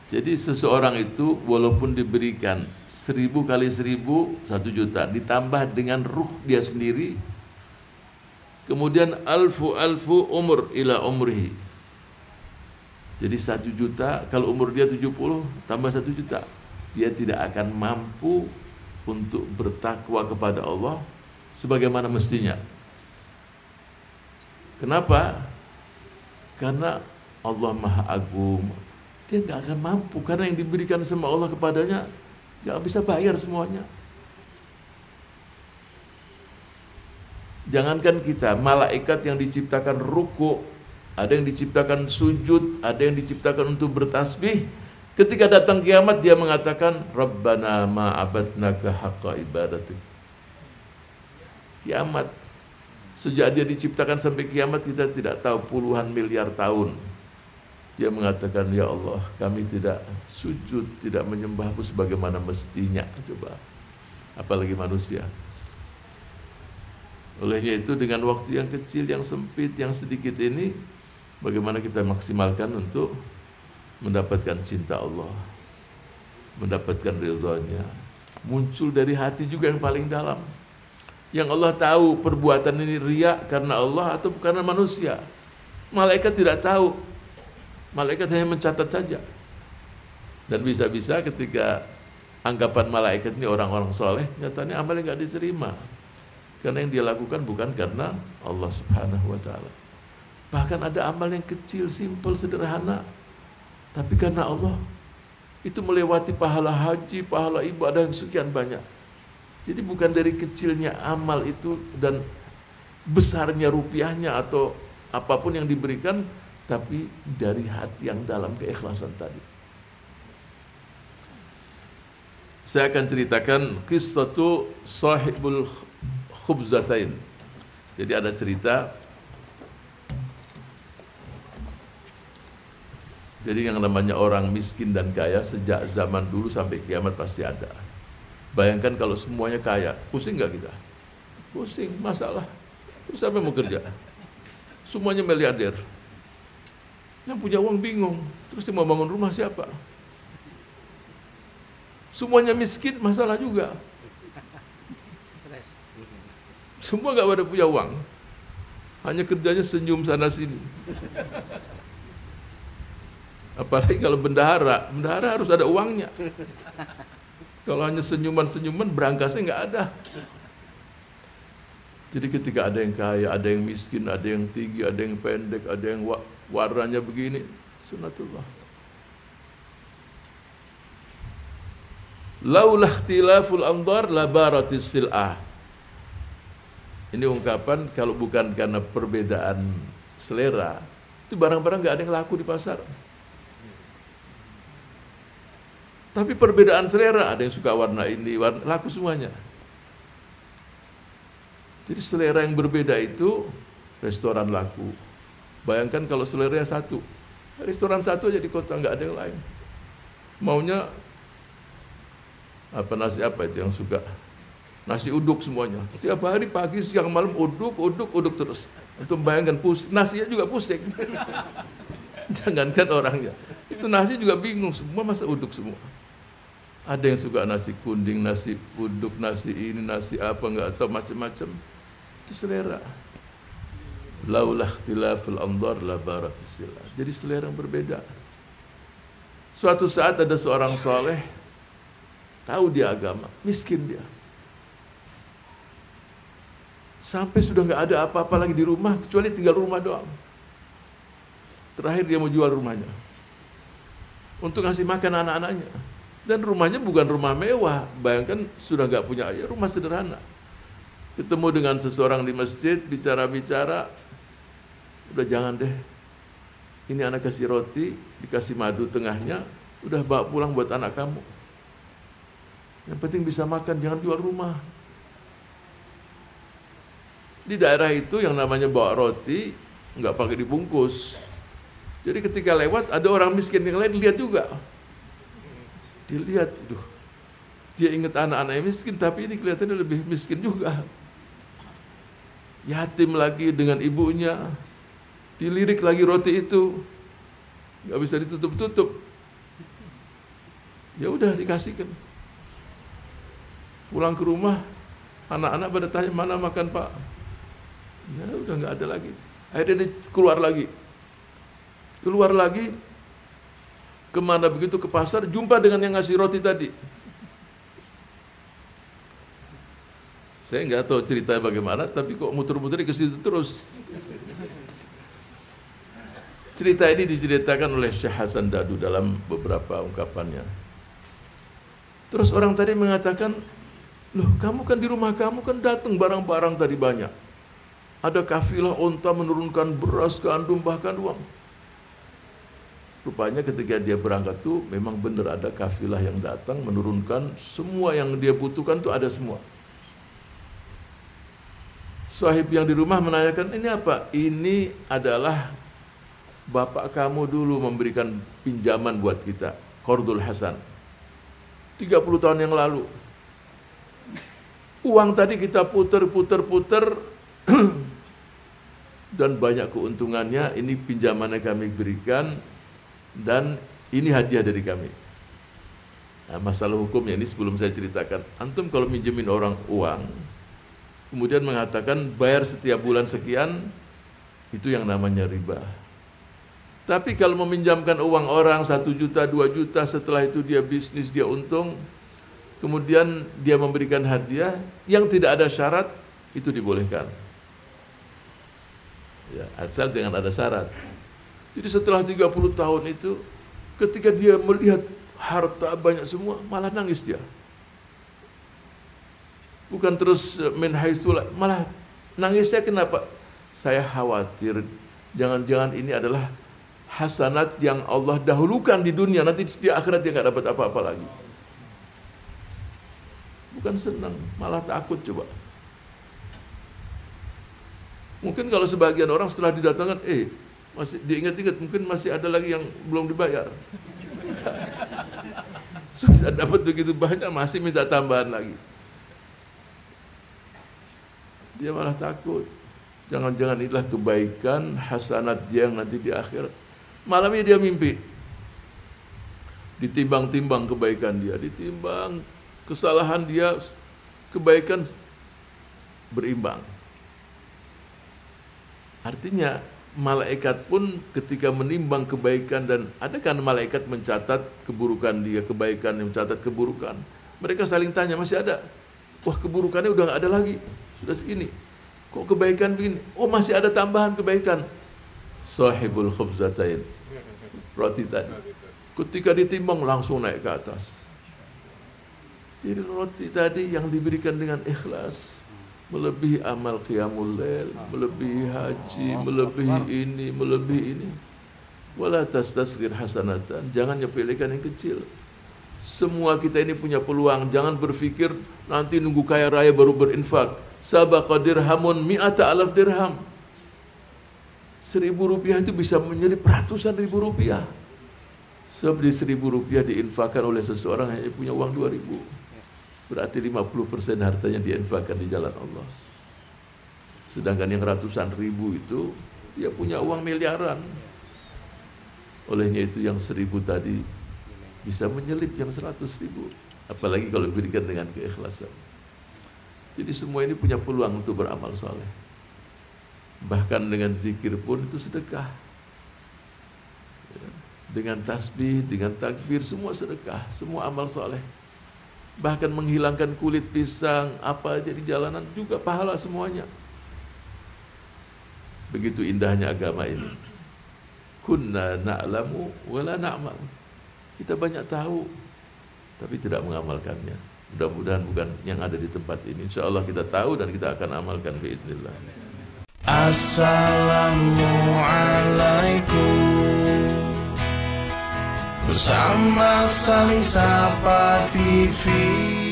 Jadi seseorang itu walaupun diberikan 1000 kali 1000 1 juta, ditambah dengan ruh dia sendiri, kemudian alfu umur ila umrihi. Jadi 1 juta, kalau umur dia 70 tambah 1 juta, dia tidak akan mampu untuk bertakwa kepada Allah sebagaimana mestinya. Kenapa? Karena Allah Maha Agung. Dia nggak akan mampu, karena yang diberikan sama Allah kepadanya nggak bisa bayar semuanya. Jangankan kita, malaikat yang diciptakan ruku, ada yang diciptakan sujud, ada yang diciptakan untuk bertasbih. Ketika datang kiamat dia mengatakan, Rabbana ma'abadnaka haqqa ibadatik. Kiamat, sejak dia diciptakan sampai kiamat kita tidak tahu puluhan miliar tahun. Dia mengatakan, ya Allah, kami tidak sujud, tidak menyembahmu sebagaimana mestinya. Coba, apalagi manusia. Olehnya itu dengan waktu yang kecil, yang sempit, yang sedikit ini, bagaimana kita maksimalkan untuk mendapatkan cinta Allah, mendapatkan ridhonya, muncul dari hati juga yang paling dalam. Yang Allah tahu perbuatan ini riya karena Allah atau karena manusia. Malaikat tidak tahu. Malaikat hanya mencatat saja. Dan bisa-bisa ketika anggapan malaikat ini orang-orang soleh, nyatanya amalnya nggak diterima. Karena yang dia lakukan bukan karena Allah Subhanahu wa ta'ala. Bahkan ada amal yang kecil, simpel, sederhana, tapi karena Allah itu melewati pahala haji, pahala ibadah yang sekian banyak. Jadi bukan dari kecilnya amal itu dan besarnya rupiahnya atau apapun yang diberikan, tapi dari hati yang dalam, keikhlasan tadi. Saya akan ceritakan qissatu sahibul khubzatain. Jadi ada cerita. Jadi yang namanya orang miskin dan kaya sejak zaman dulu sampai kiamat pasti ada. Bayangkan kalau semuanya kaya, pusing nggak kita? Pusing, masalah. Terus siapa yang mau kerja? Semuanya miliarder. Yang punya uang bingung. Terus yang mau bangun rumah siapa? Semuanya miskin, masalah juga. Semua nggak pada punya uang. Hanya kerjanya senyum sana sini. Apalagi kalau bendahara harus ada uangnya. Kalau hanya senyuman-senyuman, berangkasnya nggak ada. Jadi ketika ada yang kaya, ada yang miskin, ada yang tinggi, ada yang pendek, ada yang warnanya begini, sunnatullah. Laulah ikhtilaful anzar labaratis sil'ah. Ini ungkapan kalau bukan karena perbedaan selera, itu barang-barang nggak ada yang laku di pasar. Tapi perbedaan selera, ada yang suka warna ini, warna, laku semuanya. Jadi selera yang berbeda itu restoran laku. Bayangkan kalau selera satu, restoran satu aja di kota nggak ada yang lain. Maunya nasi apa itu yang suka? Nasi uduk semuanya. Setiap hari pagi, siang, malam uduk terus. Untuk bayangkan nasinya juga pusing. Jangankan orangnya, itu nasi juga bingung, semua masa uduk semua. Ada yang suka nasi kuning, nasi uduk, nasi ini, nasi apa nggak tahu macam-macam. Itu selera. Laulah ikhtilaful anzar la baratis sil'ah. Jadi selera yang berbeda. Suatu saat ada seorang soleh, tahu dia agama, miskin dia. Sampai sudah nggak ada apa-apa lagi di rumah, kecuali tinggal rumah doang. Terakhir dia mau jual rumahnya untuk ngasih makan anak-anaknya. Dan rumahnya bukan rumah mewah. Bayangkan sudah nggak punya ayah, rumah sederhana. Ketemu dengan seseorang di masjid, bicara-bicara. Udah jangan deh. Ini anak kasih roti, dikasih madu tengahnya. Udah bawa pulang buat anak kamu. Yang penting bisa makan, jangan jual rumah. Di daerah itu yang namanya bawa roti nggak pakai dibungkus. Jadi ketika lewat ada orang miskin yang lain lihat juga. Dilihat, dia ingat anak-anak yang miskin, tapi ini kelihatannya lebih miskin juga. Yatim lagi dengan ibunya, dilirik lagi roti itu, nggak bisa ditutup-tutup. Ya udah dikasihkan. Pulang ke rumah, anak-anak pada tanya, mana makan Pak? Ya udah nggak ada lagi. Akhirnya dia keluar lagi. Kemana begitu ke pasar, jumpa dengan yang ngasih roti tadi. Saya nggak tahu ceritanya bagaimana, tapi kok muter-muter ke situ terus. Cerita ini diceritakan oleh Syekh Hasan Dadu dalam beberapa ungkapannya. Terus orang tadi mengatakan, loh kamu kan di rumah kamu kan datang barang-barang tadi banyak. Ada kafilah onta menurunkan beras, gandum, bahkan uang. Rupanya ketika dia berangkat tuh memang benar ada kafilah yang datang menurunkan semua yang dia butuhkan tuh ada semua. Sahib yang di rumah menanyakan, ini apa? Ini adalah bapak kamu dulu memberikan pinjaman buat kita, Qardul Hasan. 30 tahun yang lalu. Uang tadi kita puter dan banyak keuntungannya. Ini pinjamannya kami berikan dan ini hadiah dari kami. Nah, masalah hukumnya ini sebelum saya ceritakan. Antum kalau minjemin orang uang, kemudian mengatakan bayar setiap bulan sekian, itu yang namanya riba. Tapi kalau meminjamkan uang orang 1 juta, 2 juta, setelah itu dia bisnis, dia untung, kemudian dia memberikan hadiah yang tidak ada syarat, itu dibolehkan. Ya, asal dengan ada syarat. Jadi setelah 30 tahun itu, ketika dia melihat harta banyak semua, malah nangis dia. Bukan terus min haitsulah, malah nangisnya kenapa? Saya khawatir jangan-jangan ini adalah hasanat yang Allah dahulukan di dunia, nanti di akhirat dia nggak dapat apa-apa lagi. Bukan senang, malah takut coba. Mungkin kalau sebagian orang setelah didatangkan, masih diingat-ingat, mungkin masih ada lagi yang belum dibayar. Sudah dapat begitu banyak, masih minta tambahan lagi. Dia malah takut. Jangan-jangan inilah kebaikan, hasanat dia yang nanti di akhirat. Malamnya dia mimpi. Ditimbang-timbang kebaikan dia, ditimbang kesalahan dia, kebaikan berimbang. Artinya malaikat pun ketika menimbang kebaikan, dan ada kan malaikat mencatat keburukan dia, kebaikan yang mencatat keburukan. Mereka saling tanya, masih ada? Wah, keburukannya udah nggak ada lagi, sudah segini. Kok kebaikan begini? Oh, masih ada tambahan kebaikan. Sahibul khubzatain, roti tadi, ketika ditimbang langsung naik ke atas. Jadi roti tadi yang diberikan dengan ikhlas, melebihi amal qiyamul lail, melebihi haji, melebihi ini. Wala tastasghir hasanatan, jangan nyepelekan yang kecil. Semua kita ini punya peluang. Jangan berpikir nanti nunggu kaya raya baru berinfak. Sabaqa dirhamun mi'ata alaf dirham. 1.000 rupiah itu bisa menyelip ratusan ribu rupiah. Sebab di 1.000 rupiah diinfakkan oleh seseorang hanya punya uang 2.000. Berarti 50% hartanya diinfakkan di jalan Allah. Sedangkan yang ratusan ribu itu dia punya uang miliaran. Olehnya itu yang 1.000 tadi bisa menyelip yang 100.000. Apalagi kalau diberikan dengan keikhlasan. Jadi semua ini punya peluang untuk beramal soleh. Bahkan dengan zikir pun itu sedekah. Dengan tasbih, dengan takbir, semua sedekah, semua amal soleh. Bahkan menghilangkan kulit pisang, apa aja di jalanan juga pahala semuanya. Begitu indahnya agama ini. Kunna na'lamu wa la na'mal. Kita banyak tahu, tapi tidak mengamalkannya. Mudah-mudahan bukan yang ada di tempat ini. InsyaAllah kita tahu dan kita akan amalkan biiznillah. Assalamualaikum. Bersama Saling Sapa TV.